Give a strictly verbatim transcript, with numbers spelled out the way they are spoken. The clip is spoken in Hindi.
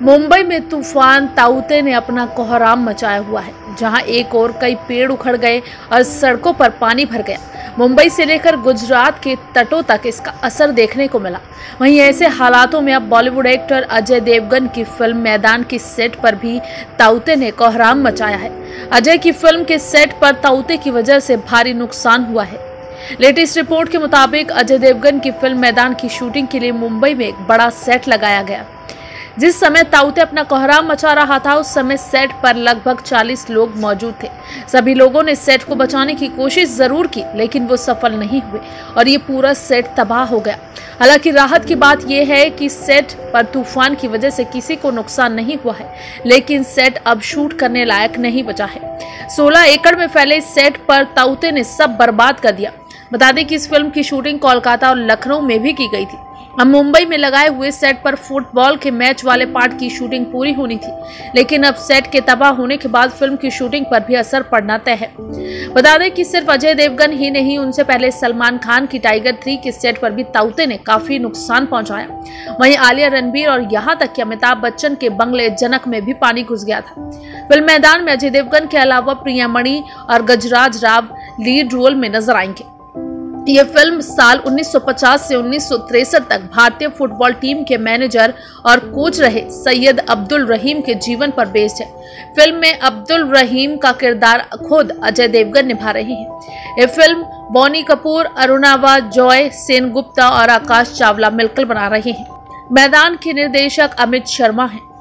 मुंबई में तूफान ताउते ने अपना कोहराम मचाया हुआ है, जहां एक और कई पेड़ उखड़ गए और सड़कों पर पानी भर गया। मुंबई से लेकर गुजरात के तटों तक इसका असर देखने को मिला। वहीं ऐसे हालातों में अब बॉलीवुड एक्टर अजय देवगन की फिल्म मैदान की सेट पर भी ताउते ने कोहराम मचाया है। अजय की फिल्म के सेट पर ताउते की वजह से भारी नुकसान हुआ है। लेटेस्ट रिपोर्ट के मुताबिक अजय देवगन की फिल्म मैदान की शूटिंग के लिए मुंबई में एक बड़ा सेट लगाया गया। जिस समय ताउते अपना कोहराम मचा रहा था, उस समय सेट पर लगभग चालीस लोग मौजूद थे। सभी लोगों ने सेट को बचाने की कोशिश जरूर की, लेकिन वो सफल नहीं हुए और ये पूरा सेट तबाह हो गया। हालांकि राहत की बात यह है कि सेट पर तूफान की वजह से किसी को नुकसान नहीं हुआ है, लेकिन सेट अब शूट करने लायक नहीं बचा है। सोलह एकड़ में फैले इस सेट पर ताउते ने सब बर्बाद कर दिया। बता दें कि इस फिल्म की शूटिंग कोलकाता और लखनऊ में भी की गई थी। अब मुंबई में लगाए हुए सेट पर फुटबॉल के मैच वाले पार्ट की शूटिंग पूरी होनी थी, लेकिन अब सेट के तबाह होने के बाद फिल्म की शूटिंग पर भी असर पड़ना तय है। बता दें कि सिर्फ अजय देवगन ही नहीं, उनसे पहले सलमान खान की टाइगर थ्री के सेट पर भी ताउते ने काफी नुकसान पहुंचाया। वहीं आलिया, रणबीर और यहाँ तक कि अमिताभ बच्चन के बंगले जनक में भी पानी घुस गया था। फिल्म मैदान में अजय देवगन के अलावा प्रियामणि और गजराज राव लीड रोल में नजर आएंगे। यह फिल्म साल उन्नीस सौ पचास से उन्नीस सौ तिरसठ तक भारतीय फुटबॉल टीम के मैनेजर और कोच रहे सैयद अब्दुल रहीम के जीवन पर बेस्ड है। फिल्म में अब्दुल रहीम का किरदार खुद अजय देवगन निभा रहे हैं। यह फिल्म बॉनी कपूर, अरुणावा जॉय, सेनगुप्ता और आकाश चावला मिलकर बना रहे हैं। मैदान के निर्देशक अमित शर्मा हैं।